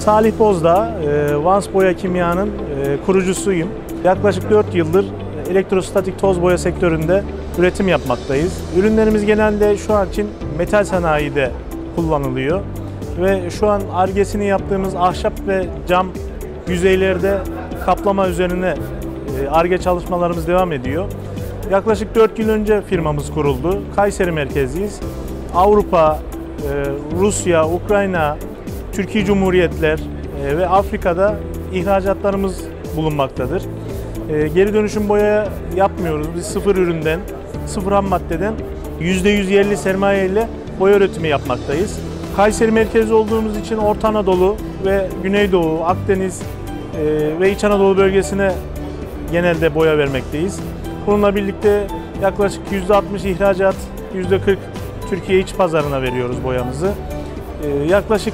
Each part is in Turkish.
Salih Bozdağ, Vans Boya Kimya'nın kurucusuyum. Yaklaşık 4 yıldır elektrostatik toz boya sektöründe üretim yapmaktayız. Ürünlerimiz genelde şu an için metal sanayide kullanılıyor. Ve şu an Ar-Ge'sini yaptığımız ahşap ve cam yüzeylerde kaplama üzerine Ar-Ge çalışmalarımız devam ediyor. Yaklaşık 4 yıl önce firmamız kuruldu. Kayseri merkezliyiz. Avrupa, Rusya, Ukrayna, Türkiye Cumhuriyetler ve Afrika'da ihracatlarımız bulunmaktadır. Geri dönüşüm boya yapmıyoruz. Biz sıfır üründen, sıfır ham maddeden %100 yerli sermaye ile boya üretimi yapmaktayız. Kayseri merkezli olduğumuz için Orta Anadolu ve Güneydoğu, Akdeniz ve İç Anadolu bölgesine genelde boya vermekteyiz. Bununla birlikte yaklaşık %60 ihracat, %40 Türkiye iç pazarına veriyoruz boyamızı. Yaklaşık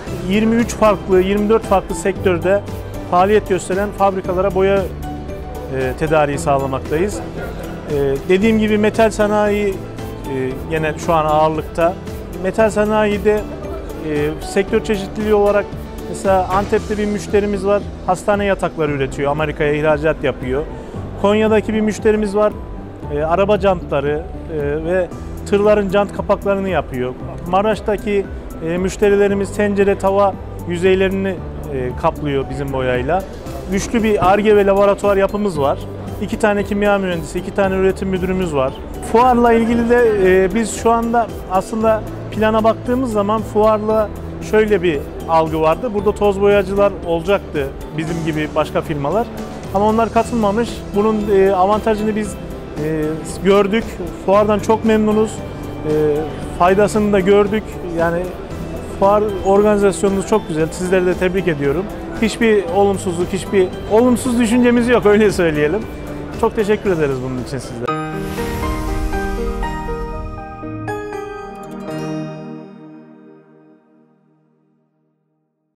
24 farklı sektörde faaliyet gösteren fabrikalara boya tedariği sağlamaktayız. Dediğim gibi metal sanayi gene şu an ağırlıkta. Metal sanayide sektör çeşitliliği olarak mesela Antep'te bir müşterimiz var, hastane yatakları üretiyor, Amerika'ya ihracat yapıyor. Konya'daki bir müşterimiz var, araba jantları ve tırların jant kapaklarını yapıyor. Maraş'taki müşterilerimiz tencere, tava yüzeylerini kaplıyor bizim boyayla. Güçlü bir Ar-Ge ve laboratuvar yapımız var. 2 tane kimya mühendisi, 2 tane üretim müdürümüz var. Fuarla ilgili de biz şu anda aslında plana baktığımız zaman fuarla şöyle bir algı vardı. Burada toz boyacılar olacaktı bizim gibi başka firmalar. Ama onlar katılmamış. Bunun avantajını biz gördük. Fuardan çok memnunuz. Faydasını da gördük. Yani fuar organizasyonunuz çok güzel. Sizleri de tebrik ediyorum. Hiçbir olumsuzluk, hiçbir olumsuz düşüncemiz yok, öyle söyleyelim. Çok teşekkür ederiz bunun için sizlere.